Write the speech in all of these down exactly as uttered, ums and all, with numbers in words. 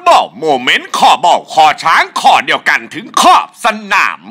บอลโมเมนต์ขอบอลขอช้างขอเดียวกันถึงขอบสนาม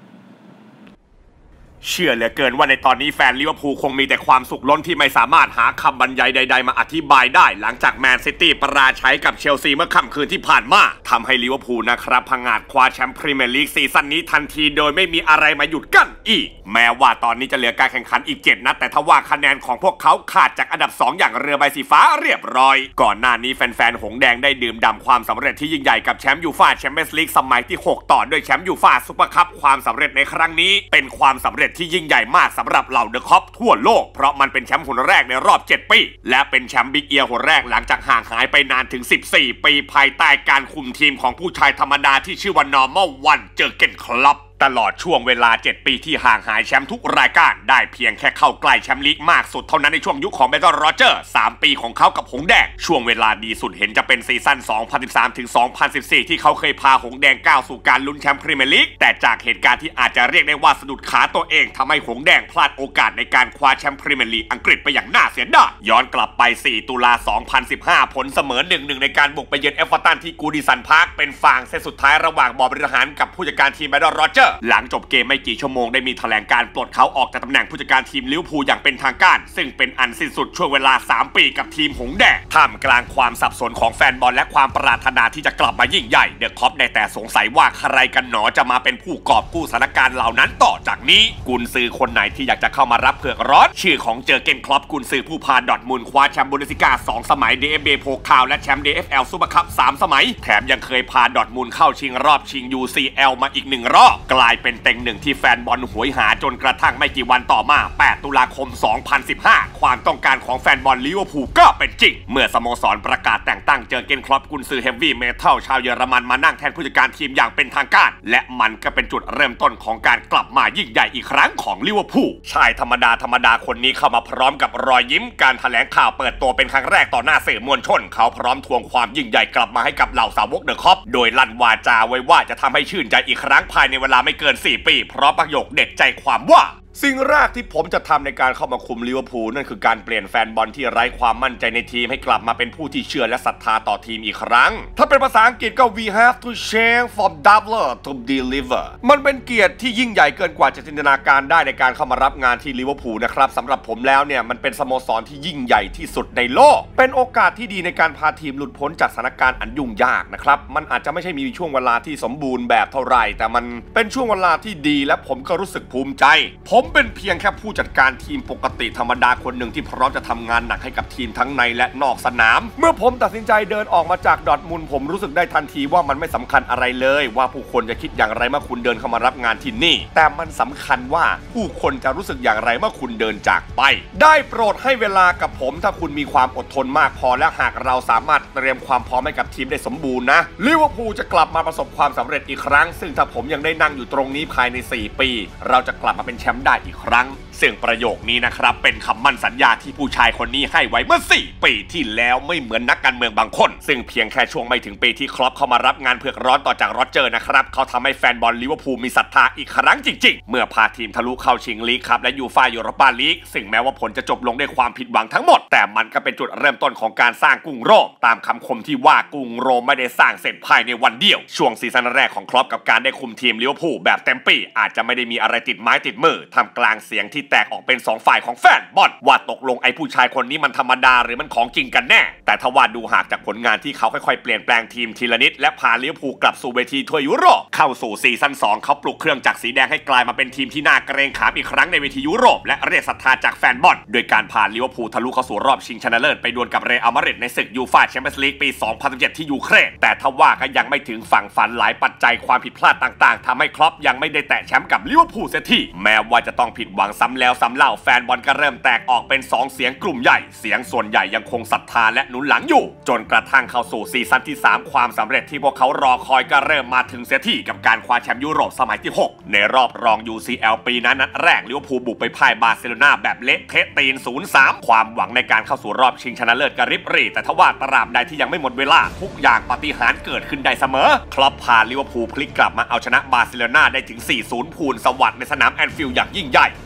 เชื่อเหลือเกินว่าในตอนนี้แฟนลิเวอร์พูลคงมีแต่ความสุขล้นที่ไม่สามารถหาคำบรรยายใดๆมาอธิบายได้หลังจากแมนซิตี้ประราชัยกับเชลซีเมื่อค่ำคืนที่ผ่านมาทำให้ลิเวอร์พูลนะครับพังอาจคว้าแชมป์พรีเมียร์ลีกซีซั่นนี้ทันทีโดยไม่มีอะไรมาหยุดกั้นอีกแม้ว่าตอนนี้จะเหลือการแข่งขันอีกเจ็ดนัดแต่ทว่าคะแนนของพวกเขาขาดจากอันดับสองอย่างเรือใบสีฟ้าเรียบร้อยก่อนหน้านี้แฟนๆหงแดงได้ดื่มด่ำความสำเร็จที่ยิ่งใหญ่กับแชมป์ยูฟ่าแชมเปี้ยนส์ลีกสมัยที่หกต่อด้วยแชมป์ยูฟ่าซุปเปอร์คัพความสำเร็จในครั้งนี้เป็นความสำเร็จที่ยิ่งใหญ่มากสำหรับเหล่าเดอะคอปทั่วโลกเพราะมันเป็นแชมป์หนแรกในรอบเจ็ดปีและเป็นแชมป์บิ๊กเอียร์หนแรกหลังจากห่างหายไปนานถึงสิบสี่ปีภายใต้การคุมทีมของผู้ชายธรรมดาที่ชื่อว่านอร์มอลวันเจอเกนคลับตลอดช่วงเวลาเจ็ดปีที่ห่างหายแชมป์ทุกรายการได้เพียงแค่เข้าใกล้แชมป์ลีกมากสุดเท่านั้นในช่วงยุคของเบรนดอน โรเจอร์สามปีของเขากับหงแดงช่วงเวลาดีสุดเห็นจะเป็นซีซั่น สองพันสิบสามถึงสองพันสิบสี่ ที่เขาเคยพาหงแดงก้าวสู่การลุ้นแชมป์พรีเมียร์ลีกแต่จากเหตุการณ์ที่อาจจะเรียกได้ว่าสะดุดขาตัวเองทำให้หงแดงพลาดโอกาสในการคว้าแชมป์พรีเมียร์ลีกอังกฤษไปอย่างน่าเสียดายย้อนกลับไปสี่ตุลาสองพันสิบห้าผลเสมอ หนึ่งหนึ่ง ในการบุกไปเยือนเอเวอร์ตันที่กูดิสันพาร์คเป็นฟางเส้นสุดท้ายระหว่างบอร์ดบริหารกับผู้จัดการทีมเบรนดอน โรเจอร์หลังจบเกมไม่กี่ชั่วโมงได้มีแถลงการปลดเขาออกจากตำแหน่งผู้จัดการทีมลิเวอร์พูลอย่างเป็นทางการซึ่งเป็นอันสิ้นสุดช่วงเวลาสามปีกับทีมหงแดงท่ามกลางความสับสนของแฟนบอลและความปรารถนาที่จะกลับมายิ่งใหญ่เดอะคอปได้แต่สงสัยว่าใครกันหนอจะมาเป็นผู้กอบกู้สถานการณ์เหล่านั้นต่อจากนี้กุนซือคนไหนที่อยากจะเข้ามารับเผือกร้อนชื่อของเจอเกนคล็อปกุนซือผู้พาดอร์ทมุนด์คว้าแชมป์บุนเดสลิก้าสองสมัย ดี เอฟ บี โพคาลและแชมป์ ดี เอฟ แอล ซุปเปอร์คัพสามสมัยแถมยังเคยพาดอร์ทมุนด์เข้าชิงรอบชิง ยู ซี แอล มาอีกหนึ่งรอบกลายเป็นเต็งหนึ่งที่แฟนบอลหวยหาจนกระทั่งไม่กี่วันต่อมาแปดตุลาคมสองพันสิบห้าความต้องการของแฟนบอลลิเวอร์พูลก็เป็นจริงเมื่อสโมสรประกาศแต่งตั้งเจอเกนคล็อปกุนซือเฮฟวี่เมทัลชาวเยอรมันมานั่งแทนผู้จัดการทีมอย่างเป็นทางการและมันก็เป็นจุดเริ่มต้นของการกลับมายิ่งใหญ่อีกครั้งของลิเวอร์พูลชายธรรมดาธรรมดาคนนี้เข้ามาพร้อมกับรอยยิ้มการแถลงข่าวเปิดตัวเป็นครั้งแรกต่อหน้าสื่อมวลชนเขาพร้อมทวงความยิ่งใหญ่กลับมาให้กับเหล่าสาวกเดอะคอปโดยลั่นวาจาไว้ว่าจะทำให้ชื่นใจอีกครั้งภายในเวลาไม่เกินสี่ปีเพราะประโยคเด็ดใจความว่าสิ่งแรกที่ผมจะทำในการเข้ามาคุมลิเวอร์พูลนั่นคือการเปลี่ยนแฟนบอลที่ไร้ความมั่นใจในทีมให้กลับมาเป็นผู้ที่เชื่อและศรัทธาต่อทีมอีกครั้งถ้าเป็นภาษาอังกฤษก็ we have to change from doubler to deliver มันเป็นเกียรติที่ยิ่งใหญ่เกินกว่าจะจินตนาการได้ในการเข้ามารับงานที่ลิเวอร์พูลนะครับสำหรับผมแล้วเนี่ยมันเป็นสโมสรที่ยิ่งใหญ่ที่สุดในโลกเป็นโอกาสที่ดีในการพาทีมหลุดพ้นจากสถานการณ์อันยุ่งยากนะครับมันอาจจะไม่ใช่มีช่วงเวลาที่สมบูรณ์แบบเท่าไหร่แต่มันเป็นช่วงเวลาที่ดีและผมก็รู้สึกภูมิใจผมเป็นเพียงแค่ผู้จัดการทีมปกติธรรมดาคนหนึ่งที่พร้อมจะทำงานหนักให้กับทีมทั้งในและนอกสนามเมื่อผมตัดสินใจเดินออกมาจากดอร์ทมุนด์ผมรู้สึกได้ทันทีว่ามันไม่สำคัญอะไรเลยว่าผู้คนจะคิดอย่างไรเมื่อคุณเดินเข้ามารับงานที่นี่แต่มันสำคัญว่าผู้คนจะรู้สึกอย่างไรเมื่อคุณเดินจากไปได้โปรดให้เวลากับผมถ้าคุณมีความอดทนมากพอและหากเราสามารถเตรียมความพร้อมให้กับทีมได้สมบูรณ์นะลิเวอร์พูลจะกลับมาประสบความสำเร็จอีกครั้งซึ่งถ้าผมยังได้นั่งอยู่ตรงนี้ภายในสี่ปีเราจะกลับมาเป็นแชมป์ได้อีกครั้งซึ่งประโยคนี้นะครับเป็นคำมั่นสัญญาที่ผู้ชายคนนี้ให้ไว้เมื่อสี่ปีที่แล้วไม่เหมือนนักการเมืองบางคนซึ่งเพียงแค่ช่วงไม่ถึงปีที่คล็อปเข้ามารับงานเผือกร้อนต่อจากโรเจอร์นะครับเขาทำให้แฟนบอลลิเวอร์พูลมีศรัทธาอีกครั้งจริงๆเมื่อพาทีมทะลุเข้าชิงลีกครับและยูฟ่ายูโรปาลีกซึ่งแม้ว่าผลจะจบลงด้วยความผิดหวังทั้งหมดแต่มันก็เป็นจุดเริ่มต้นของการสร้างกรุงโรมตามคำคมที่ว่ากรุงโรมไม่ได้สร้างเสร็จภายในวันเดียวช่วงซีซั่นแรกของคล็อปกับการได้คุมทีมลิเวอร์พูลแบบเต็มปีอาจจะไม่ได้มีอะไรติดไม้ติดมือทำกลางเสียงที่แตกออกเป็นสองฝ่ายของแฟนบอลว่าตกลงไอ้ผู้ชายคนนี้มันธรรมดาหรือมันของจริงกันแน่แต่ทว่าดูหากจากผลงานที่เขาค่อยๆเปลี่ยนแปลงทีมทีละนิดและพาลิเวอร์พูลกลับสู่เวทีทั่วยุโรปเข้าสู่ซีซั่นสองเขาปลุกเครื่องจักรสีแดงให้กลายมาเป็นทีมที่น่าเกรงขามอีกครั้งในเวทียุโรปและเรียกศรัทธาจากแฟนบอลโดยการพาลิเวอร์พูลทะลุเข้าสู่รอบชิงชนะเลิศไปดวลกับเรอัลมาดริดในศึกยูฟ่าแชมเปี้ยนส์ลีกปีสองพันสิบเจ็ดที่ยูเครนแต่ทว่าก็ยังไม่ถึงฝั่งฝันหลายปัจจัยความผิดพลาดต่างๆทำให้คล็อปยังไม่ได้แตะแชมป์กับลิเวอร์พูลเสียทีแม้ว่าจะต้องผิดหวังซ้ำแล้วซ้ำเล่าแฟนบอลก็เริ่มแตกออกเป็นสองเสียงกลุ่มใหญ่เสียงส่วนใหญ่ยังคงศรัทธาและหนุนหลังอยู่จนกระทั่งเข้าสู่ซีซั่นที่สามความสำเร็จที่พวกเขารอคอยก็เริ่มมาถึงเสียทีกับการคว้าแชมป์ยุโรปสมัยที่หกในรอบรอง ยู ซี แอล ปีนั้นนัดแรกลิเวอร์พูลบุกไปพ่ายบาร์เซโลนาแบบเละเทะตีน ศูนย์สาม ความหวังในการเข้าสู่รอบชิงชนะเลิศกระริบหรี่แต่ทว่าตราบใดที่ยังไม่หมดเวลาทุกอย่างปาฏิหาริย์เกิดขึ้นได้เสมอคล็อปพาลิเวอร์พูลพลิกกลับมาเอาชนะบาร์เซโลนาได้ถึง สี่ศูนย์ พูนสวัสดิ์ในสนามแอนฟิลด์อย่างยิ่งใหญ่ปลุกพ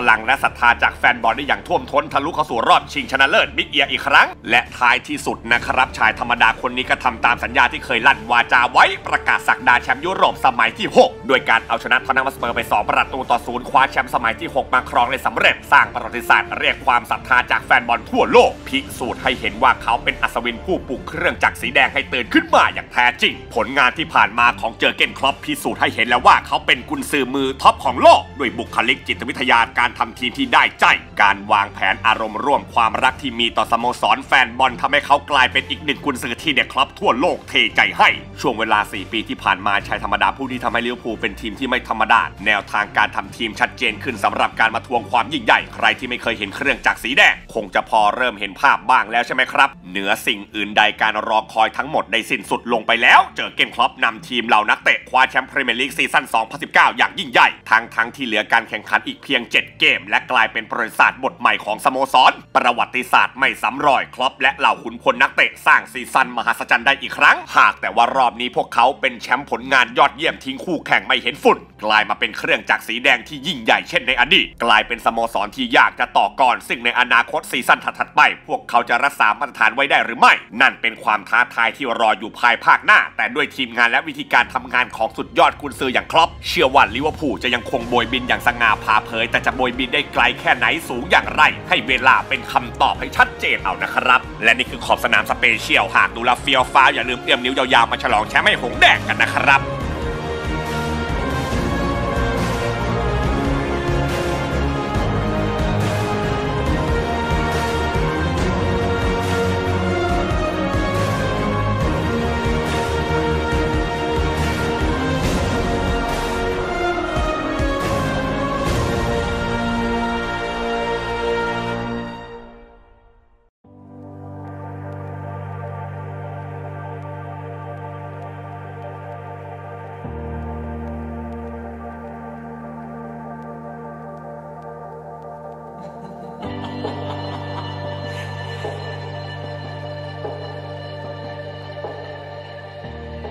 ลังและศรัทธาจากแฟนบอลได้อย่างท่วมท้นทะลุเข้าสู่รอบชิงชนะเลิศบิ๊กเอียร์อีกครั้งและท้ายที่สุดนะครับชายธรรมดาคนนี้ก็ทำตามสัญญาที่เคยลั่นวาจาไว้ประกาศศักดาแชมป์ยุโรปสมัยที่หกโดยการเอาชนะท็อตแนมฮอตสเปอร์ไปสองประตูต่อศูนย์คว้าแชมป์สมัยที่หกมาครองได้สำเร็จสร้างประวัติศาสตร์เรียกความศรัทธาจากแฟนบอลทั่วโลกพิสูจน์ให้เห็นว่าเขาเป็นอัศวินผู้ปลุกเครื่องจักรสีแดงให้ตื่นขึ้นมาอย่างแท้จริงผลงานที่ผ่านมาของเจอร์เก้นคล็อปพิสูจน์ให้เห็นแล้วว่าเขาเป็นกุนซือมือท็อปของโลกด้วยบุคลิกจิตวิทยาการทำทีมที่ได้ใจการวางแผนอารมณ์ร่วมความรักที่มีต่อสโมสรแฟนบอลทำให้เขากลายเป็นอีกหนึ่งกุนซือที่เด็กคล็อปทั่วโลกเทใจให้ช่วงเวลาสี่ปีที่ผ่านมาชายธรรมดาผู้ที่ทำให้ลิเวอร์พูลเป็นทีมที่ไม่ธรรมดาแนวทางการทำทีมชัดเจนขึ้นสำหรับการมาทวงความยิ่งใหญ่ใครที่ไม่เคยเห็นเครื่องจักรสีแดงคงจะพอเริ่มเห็นภาพบ้างแล้วใช่ไหมครับเหนือสิ่งอื่นใดการรอคอยทั้งหมดได้สิ้นสุดลงไปแล้วเจอเกนคล็อปนำทีมเหล่านักเตะคว้าแชมป์พรีเมียร์ลีกซีซั่นสองพันสิบเก้าอย่างยิ่งใหญ่ทั้งทั้งที่เหลือการแข่งขันอีกเพียงเจ็ดเกมและกลายเป็นประวัติศาสตร์บทใหม่ของสโมสรประวัติศาสตร์ไม่ซ้ำรอยคล็อปและเหล่าขุนพลนักเตะสร้างซีซั่นมหัศจรรย์ได้อีกครั้งหากแต่ว่ารอบนี้พวกเขาเป็นแชมป์ผลงานยอดเยี่ยมทิ้งคู่แข่งไม่เห็นฝุ่นกลายมาเป็นเครื่องจักรสีแดงที่ยิ่งใหญ่เช่นในอดีตกลายเป็นสโมสรที่ยากจะต่อกรซึ่งในอนาคตซีซั่นถัดๆไปพวกเขาจะรักษามาตรฐานไว้ได้หรือไม่นั่นเป็นความท้าทายที่รออยู่ภายภาคหน้าแต่ด้วยทีมงานและวิธีการทำงานของสุดยอดกุนซืออย่างคล็อปเชื่อว่าลิเวอร์พูลจะยังคงโบยบินอย่างสง่าผ่าเผยแต่จะโบยบินได้ไกลแค่ไหนสูงอย่างไรให้เวลาเป็นคำตอบให้ชัดเจนเอานะครับและนี่คือขอบสนามสเปเชียลหากดูแลเฟียวฟ้าวอย่าลืมเอื้อมนิ้วยาวๆมาฉลองแชมป์ให้หงแดงกันนะครับ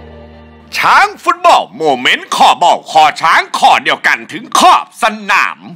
ช้างฟุตบอลโมเมนต์ขอบอกขอช้างขอเดียวกันถึงขอบสนาม